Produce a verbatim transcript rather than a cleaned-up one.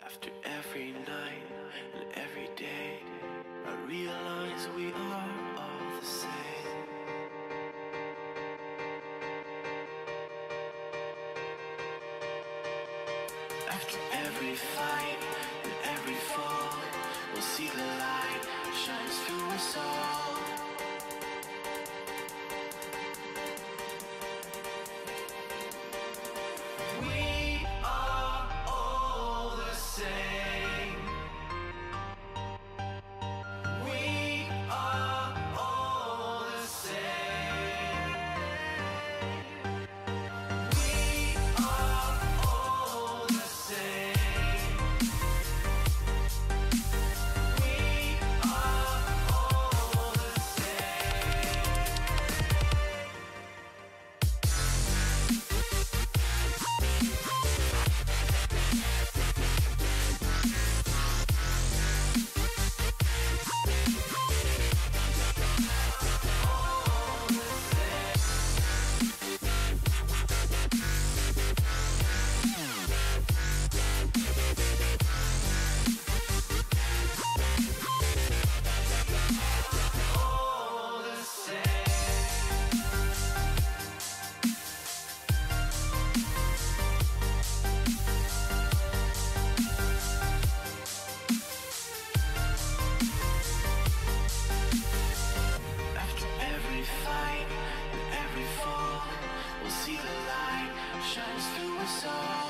After every night and every day, I realize we are all the same. After every fight and every fall, we'll see the light shines through us all. We are all the same. We are all the same. We are all the same. We are all the same. All the same. After every fight and every fall, we'll see the light shines through us all.